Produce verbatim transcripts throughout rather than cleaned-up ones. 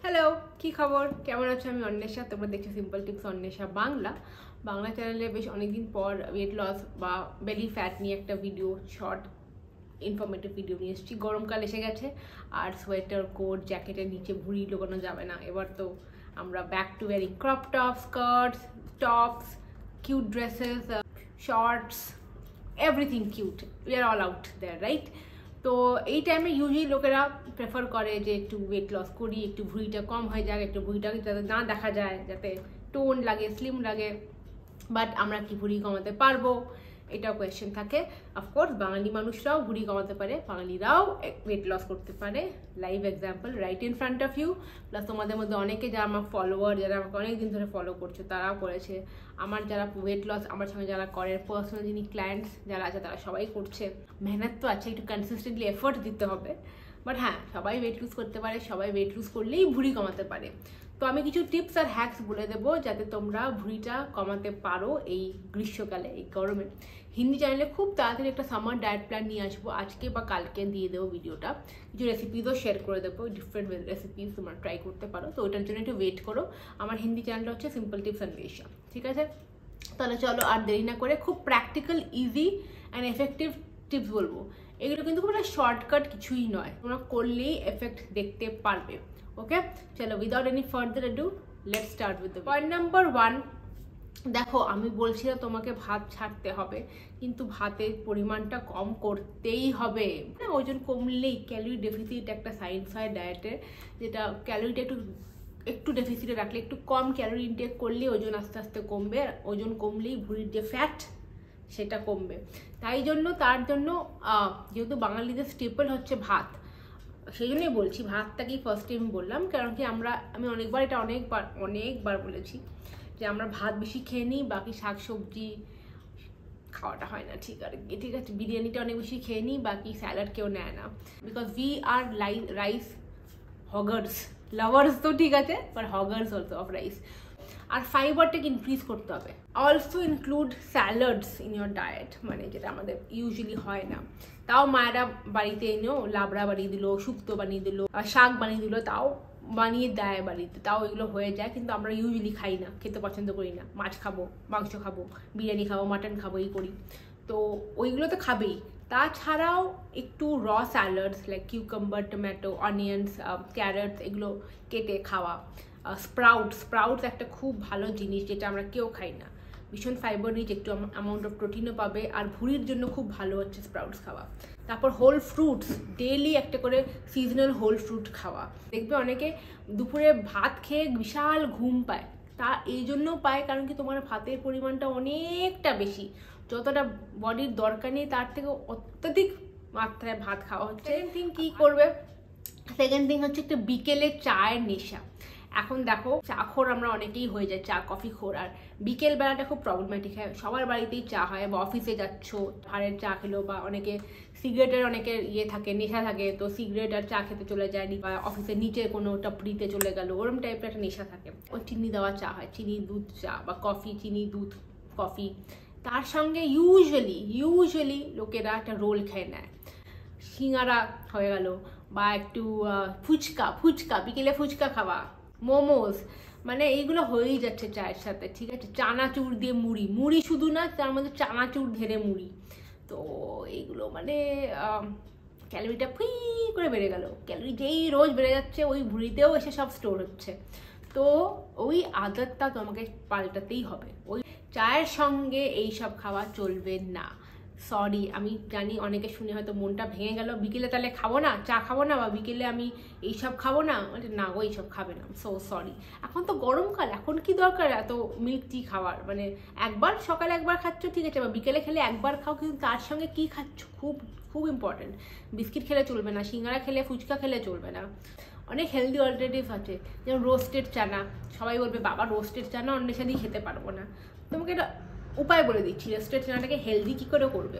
Hello, কি খবর? কেমন আছো? আমি অন্বেষা, তোমরা দেখছো সিম্পল টিপস অন্বেষা বাংলা বাংলা চ্যানেলে বেশ অনেকদিন পর ওয়েট লস বা বেলি ফ্যাট নিয়ে একটা ভিডিও, শর্ট ইনফরমেটিভ ভিডিও নিয়ে এসেছি। গরমকাল এসে গেছে আর সোয়েটার, কোট, জ্যাকেটের নিচে ভুঁড়ি লুকানো যাবে না। এবার তো আমরা back to wearing crop top, skirts, tops, cute dresses, shorts, everything cute. We are all out there, right? তো এই টাইমে ইউজুয়ালি লোকেরা প্রেফার করে যে একটু ওয়েট লস করি, একটু ভুঁড়িটা কম হয়ে যায়, একটু ভুঁড়িটা যাতে না দেখা যায়, যাতে টোন লাগে, স্লিম লাগে। বাট আমরা কি ভুঁড়ি কমাতে পারবো? এটাও কোয়েশ্চেন থাকে। অফকোর্স বাঙালি মানুষরাও ভুঁড়ি কমাতে পারে, বাঙালিরাও ওয়েট লস করতে পারে। Live example right in front of you. Plus তোমাদের মধ্যে অনেকে যারা আমার ফলোয়ার, যারা আমাকে অনেকদিন ধরে ফলো করছে, তারাও করেছে। আমার যারা ওয়েট লস আমার সঙ্গে যারা করে, পার্সোনাল যিনি ক্লায়েন্টস যারা আছে, তারা সবাই করছে। মেহনত তো আছে, একটু কনসিস্টেন্টলি এফোর্ট দিতে হবে। বাট হ্যাঁ, সবাই ওয়েট লুজ করতে পারে, সবাই ওয়েট লুজ করলেই ভুঁড়ি কমাতে পারে। তো আমি কিছু টিপস আর হ্যাকস বলে দেবো যাতে তোমরা ভুঁড়িটা কমাতে পারো এই গ্রীষ্মকালে, এই গরমে। হিন্দি চ্যানেলে খুব তাড়াতাড়ি একটা সামার ডায়েট প্ল্যান নিয়ে আসবো, আজকে বা কালকে দিয়ে দেবো ভিডিওটা। কিছু রেসিপিসও শেয়ার করে দেবো, ডিফারেন্ট রেসিপিস তোমরা ট্রাই করতে পারো। তো ওটার জন্য একটু ওয়েট করো। আমার হিন্দি চ্যানেলটা হচ্ছে সিম্পল টিপস অ্যান্ডওয়েশা, ঠিক আছে? তাহলে চলো আর দেরি না করে খুব practical, easy and effective tips বলবো। এগুলো কিন্তু খুব একটা শর্টকাট কিছুই নয়, তোমরা করলেই এফেক্ট দেখতে পারবে। ওকে, চলো without any further ado let's start with the point number one. দেখো, আমি বলছি না তোমাকে ভাত ছাড়তে হবে, কিন্তু ভাতের পরিমাণটা কম করতেই হবে। ওজন কমলেই ক্যালোরি ডেফিসিট একটা সায়েন্স হয় ডায়েটে, যেটা ক্যালোরিটা একটু একটু ডেফিসিটে রাখলে, একটু কম ক্যালোরি ইনটেক করলে ওজন আস্তে আস্তে কমবে। আর ওজন কমলেই ভুঁড়ির যে ফ্যাট সেটা কমবে। তাই জন্য তার জন্য যেহেতু বাঙালিদের স্টেপল হচ্ছে ভাত, সেই জন্যই বলছি ভাতটাকেই ফার্স্ট টাইম বললাম। কারণ কি আমরা আমি অনেকবার এটা অনেকবার অনেকবার বলেছি যে আমরা ভাত বেশি খেয়ে নিই, বাকি শাক সবজি খাওয়াটা হয় না, ঠিক আর কি, ঠিক আছে? বিরিয়ানিটা অনেক বেশি খেয়ে নিই, বাকি স্যালাড কেউ নেয় না। Because we are lie rice hoggers, lovers তো ঠিক আছে, but hoggers also of rice. আর ফাইবারটাকে ইনক্রিজ করতে হবে। Also include salads in your diet, মানে যেটা আমাদের ইউজুয়ালি হয় না। তাও মায়েরা বাড়িতে এনেও লাবড়া বানিয়ে দিল, শুক্তো বানিয়ে দিল, শাক বানিয়ে দিল, তাও বানিয়ে দেয় বাড়িতে, তাও এগুলো হয়ে যায়। কিন্তু আমরা ইউজুয়ালি খাই না, খেতে পছন্দ করি না। মাছ খাবো, মাংস খাবো, বিরিয়ানি খাবো, মাটন খাবো, এই করি। তো ওইগুলো তো খাবেই। তাছাড়াও একটু raw salads like cucumber, tomato, onions, carrots, এগুলো কেটে খাওয়া। স্প্রাউট স্প্রাউটস একটা খুব ভালো জিনিস, যেটা আমরা কেউ খাই না। ভীষণ ফাইবার রিচ, একটু অ্যামাউন্ট অফ প্রোটিনও পাবে, আর ভুঁড়ির জন্য খুব ভালো হচ্ছে স্প্রাউটস খাওয়া। তারপর হোল ফ্রুটস, ডেইলি একটা করে সিজনাল হোল ফ্রুট খাওয়া। দেখবে অনেকে দুপুরে ভাত খেয়ে বিশাল ঘুম পায়, তা এই জন্য পায় কারণ কি তোমার ভাতের পরিমাণটা অনেকটা বেশি, যতটা বডির দরকার নেই তার থেকে অত্যধিক মাত্রায় ভাত খাওয়া হচ্ছে। সেকেন্ড থিং কী করবে? সেকেন্ড থিং হচ্ছে একটা বিকেলে চায়ের নেশা। এখন দেখো, চা খোর আমরা অনেকেই হয়ে যায়, চা কফি খোর। আর বিকেল বেলাটা খুব প্রবলেমেটিক হয়, সবার বাড়িতেই চা হয়, বা অফিসে যাচ্ছ ভাড়ের চা খেলো, বা অনেকে সিগারেটের অনেকের ইয়ে থাকে, নেশা থাকে, তো সিগারেট আর চা খেতে চলে যায়নি, বা অফিসের নিচে কোনো টপরিতে চলে গেল, ওরম টাইপের একটা নেশা থাকে। ও চিনি দেওয়া চা হয়, চিনি দুধ চা, বা কফি, চিনি দুধ কফি। তার সঙ্গে ইউজুয়ালি ইউজুয়ালি লোকেরা একটা রোল খেয়ে নেয়, সিঙ্গারা হয়ে গেল, বা একটু ফুচকা ফুচকা বিকেলে ফুচকা খাওয়া, মোমোস, মানে এইগুলো হয়েই যাচ্ছে চায়ের সাথে, ঠিক আছে? চানাচুর দিয়ে মুড়ি, মুড়ি শুধু না, তার মধ্যে চানাচুর ঢেলে মুড়ি। তো এইগুলো মানে ক্যালোরিটা ফুই করে বেড়ে গেল। ক্যালোরি যেই রোজ বেড়ে যাচ্ছে, ওই ভুঁড়িতেও এসে সব স্টোর হচ্ছে। তো ওই আদতটা তোমাকে পাল্টাতেই হবে। ওই চায়ের সঙ্গে এইসব খাওয়া চলবে না। সরি, আমি জানি অনেকে শুনে হয়তো মনটা ভেঙে গেল, বিকেলে তাহলে খাবো না, চা খাবো না, বা বিকেলে আমি এইসব খাবো না, মানে না গো, এইসব খাবে না। So sorry. এখন তো গরমকাল, এখন কি দরকার এত মিল্ক টি খাওয়ার? মানে একবার সকালে একবার খাচ্ছ, ঠিক আছে, বা বিকেলে খেলে একবার খাও, কিন্তু তার সঙ্গে কি খাচ্ছ খুব খুব ইম্পর্টেন্ট। বিস্কিট খেলে চলবে না, সিঙ্গারা খেলে, ফুচকা খেলে চলবে না। অনেক হেলদি অল্টারনেটিভ আছে, যেমন রোস্টেড চানা। সবাই বলবে বাবা রোস্টেড চানা অন্যের সাথেই খেতে পারবো না। তোমাকে এটা উপায় বলে দিচ্ছি, রোস্টেড চানাটাকে হেলদি কী করে করবে।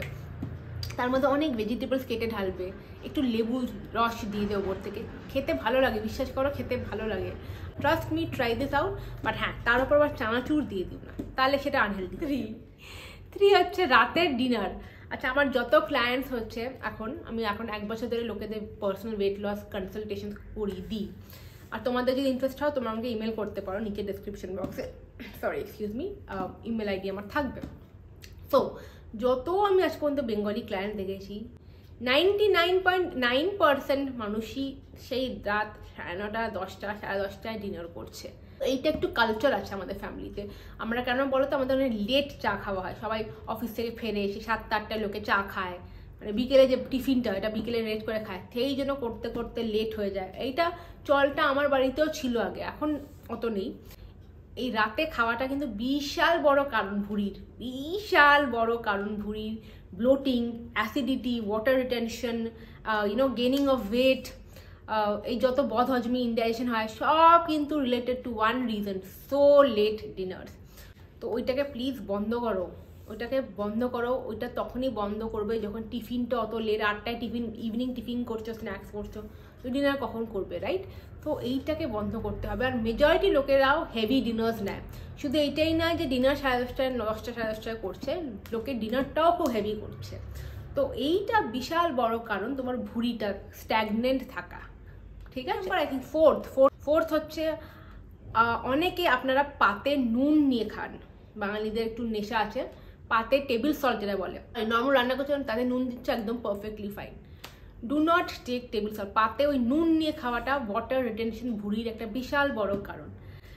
তার মধ্যে অনেক ভেজিটেবলস কেটে ঢালবে, একটু লেবু রস দিয়ে দেবো ওর থেকে, খেতে ভালো লাগে, বিশ্বাস করো খেতে ভালো লাগে। Trust me, try this out. But হ্যাঁ, তার উপর আবার চানাচুর দিয়ে দিও না, তাহলে সেটা আনহেলদি। থ্রি থ্রি হচ্ছে রাতের ডিনার। আচ্ছা, আমার যত ক্লায়েন্টস হচ্ছে এখন, আমি এখন এক বছর ধরে লোকেদের পার্সোনাল ওয়েট লস কনসালটেশন করি, দিই। আর তোমাদের যদি ইন্টারেস্ট হয় তোমরা আমাকে ইমেল করতে পারো, নিচে ডেসক্রিপশন বক্সে sorry excuse me email ID আমার থাকবে। সো যত আমি আজ পর্যন্ত বেঙ্গলি ক্লায়েন্ট দেখেছি, ninety nine point nine percent মানুষই সেই রাত সাড়ে নটা দশটা সাড়ে দশটায় ডিনার করছে। এইটা একটু কালচার আছে আমাদের ফ্যামিলিতে। আমরা কেন বলো তো, আমাদের অনেক লেট চা খাওয়া হয়, সবাই অফিস থেকে ফেরে এসে সাতটা আটটায় লোকে চা খায়, মানে বিকেলে যে টিফিনটা এটা বিকেলে লেট করে খায়, সেই জন্য করতে করতে লেট হয়ে যায়। এইটা চলটা আমার বাড়িতেও ছিল আগে, এখন অত নেই। এই রাতে খাওয়াটা কিন্তু বিশাল বড় কারণ ভুঁড়ির, বিশাল বড় কারণ ভুঁড়ির bloating, acidity, water retention, you know gaining of weight, এই যত বদহজমি ইনডাইজেশন হয় সব কিন্তু related to one reason, so late dinners. তো ওইটাকে প্লিজ বন্ধ করো, ওইটাকে বন্ধ করো। ওইটা তখনই বন্ধ করবে যখন টিফিনটা অত লেট, আটটায় টিফিন, ইভিনিং টিফিন করছো, স্ন্যাক্স করছো, তো ডিনার কখন করবে, রাইট? তো এইটাকে বন্ধ করতে হবে। আর মেজরিটি লোকেরাও হেভি ডিনার্স নেয়, শুধু এইটাই নয় যে ডিনার সাড়ে দশটায় দশটা সাড়ে দশটায় করছে, লোকে ডিনারটাও খুব হেভি করছে। তো এইটা বিশাল বড় কারণ তোমার ভুঁড়িটা স্ট্যাগনেন্ট থাকা, ঠিক আছে? I think fourth fourth fourth হচ্ছে অনেকে আপনারা পাতে নুন নিয়ে খান। বাঙালিদের একটু নেশা আছে, পাতে টেবিল সল্ট যেটা বলে, নর্মাল রান্না করছেন তাতে নুন দিচ্ছে, একদম perfectly fine. Do not take table salt. পাতে ওই নুন নিয়ে খাওয়াটা ওয়াটার রিটেনশন ভুঁড়ির একটা বিশাল বড় কারণ।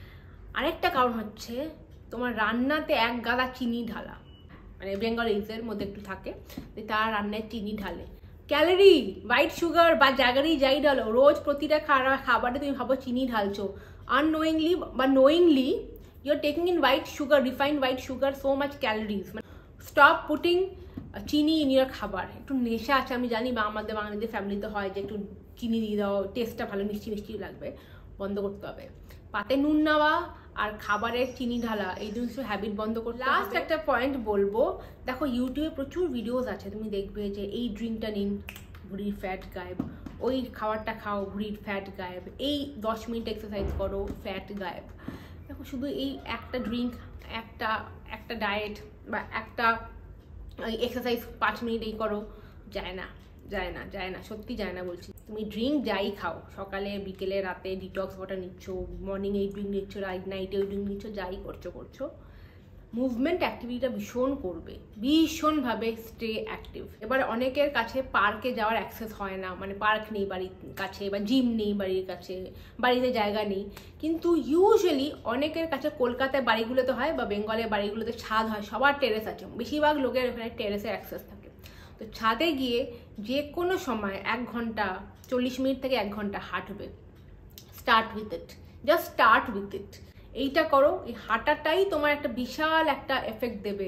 আরেকটা কারণ হচ্ছে তোমার রান্নাতে এক গাদা চিনি ঢালা, মানে বেঙ্গলিজের মধ্যে একটু থাকে যে তারা রান্নায় চিনি ঢালে। ক্যালোরি, হোয়াইট সুগার বা জাগারি যাই ঢালো, রোজ প্রতিটা খাবারে তুমি ভাবো চিনি ঢালছো, আননোয়িংলি বা knowingly you are taking in white sugar, refined white sugar, so much calories. Stop putting চিনি ইন ইয়ার খাবার। একটু নেশা আছে আমি জানি, বা আমাদের বাঙালিদের ফ্যামিলিতে হয় যে একটু চিনি দিয়ে দাও, টেস্টটা ভালো মিষ্টি মিষ্টি লাগবে, বন্ধ করতে হবে। পাতে নুন নেওয়া আর খাবারের চিনি ঢালা, এই জিনিস হ্যাবিট বন্ধ করতে। লাস্ট একটা পয়েন্ট বলবো, দেখো ইউটিউবে প্রচুর ভিডিওস আছে, তুমি দেখবে যে এই ড্রিঙ্কটা নিন ভুঁড়ির ফ্যাট গায়েব, ওই খাবারটা খাও ভুঁড়ির ফ্যাট গায়েব, এই দশ মিনিট এক্সারসাইজ করো ফ্যাট গায়েব। দেখো শুধু এই একটা ড্রিঙ্ক, একটা একটা ডায়েট বা একটা এক্সারসাইজ পাঁচ মিনিট এই করো, যায় না যায় না যায় না সত্যি যায় না বলছি। তুমি ড্রিঙ্ক যাই খাও, সকালে বিকেলে রাতে ডিটক্স ওয়াটার নিচ্ছ, মর্নিং এই ড্রিঙ্ক নিচ্ছ, নাইটে ওই ড্রিঙ্ক নিচ্ছ, যাই করছো করছো, মুভমেন্ট অ্যাক্টিভিটিটা ভীষণ করবে, ভীষণভাবে স্টে অ্যাক্টিভ। এবার অনেকের কাছে পার্কে যাওয়ার অ্যাক্সেস হয় না, মানে পার্ক নেই বাড়ির কাছে বা জিম নেই বাড়ির কাছে, বাড়িতে জায়গা নেই। কিন্তু ইউজুয়ালি অনেকের কাছে কলকাতায় বাড়িগুলোতে হয় বা বেঙ্গলের বাড়িগুলোতে ছাদ হয়, সবার টেরেস আছে, বেশিরভাগ লোকের এখানে টেরেসের অ্যাক্সেস থাকে। তো ছাদে গিয়ে যে কোনো সময় এক ঘন্টা চল্লিশ মিনিট থেকে এক ঘন্টা হাঁটবে। Start with it, just start with it. এইটা করো, এই হাঁটাটাই তোমার একটা বিশাল একটা এফেক্ট দেবে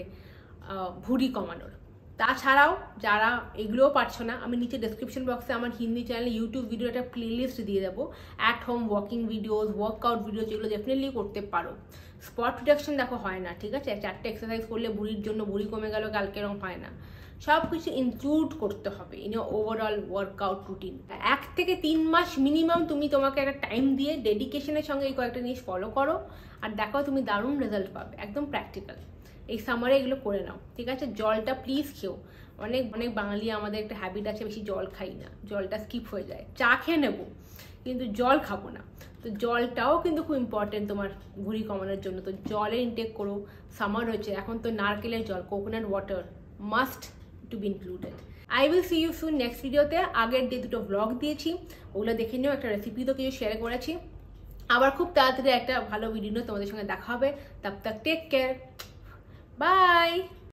ভুঁড়ি কমানোর। তাছাড়াও যারা এগুলোও পারছো না, আমি নিচে ডেসক্রিপশন বক্সে আমার হিন্দি চ্যানেলে ইউটিউব ভিডিও একটা প্লেলিস্ট দিয়ে দেবো, at home walking videos, workout video, যেগুলো ডেফিনেটলি করতে পারো। স্পট রিডাকশন দেখো হয় না, ঠিক আছে? চারটে এক্সারসাইজ করলে বুড়ির জন্য বুড়ি কমে গেল কালকে, এরকম হয় না। সব কিছু ইনক্লুড করতে হবে ইন ওভারঅল ওয়ার্কআউট রুটিন। এক থেকে তিন মাস মিনিমাম তুমি তোমাকে একটা টাইম দিয়ে ডেডিকেশনের সঙ্গে এই কয়েকটা জিনিস ফলো করো, আর দেখো তুমি দারুণ রেজাল্ট পাবে, একদম প্র্যাকটিক্যাল। এই সামারে এগুলো করে নাও, ঠিক আছে? জলটা প্লিজ খেও। অনেক অনেক বাঙালি আমাদের একটা হ্যাবিট আছে, বেশি জল খাই না, জলটা স্কিপ হয়ে যায়। চা খেয়ে নেবো কিন্তু জল খাবো না, তো জলটাও কিন্তু খুব ইম্পর্টেন্ট তোমার ভুঁড়ি কমানোর জন্য। তো জলের ইনটেক করো। সামার হচ্ছে এখন, তো নারকেলের জল, coconut water must to be included. I will see you soon next ভিডিওতে। আগের দিয়ে দুটো ব্লগ দিয়েছি, ওগুলো দেখে নিও। একটা রেসিপি তো কিছু শেয়ার করেছি। আবার খুব তাড়াতাড়ি একটা ভালো ভিডিও নিয়ে তোমাদের সঙ্গে দেখা হবে। তব তক টেক কেয়ার, বাই।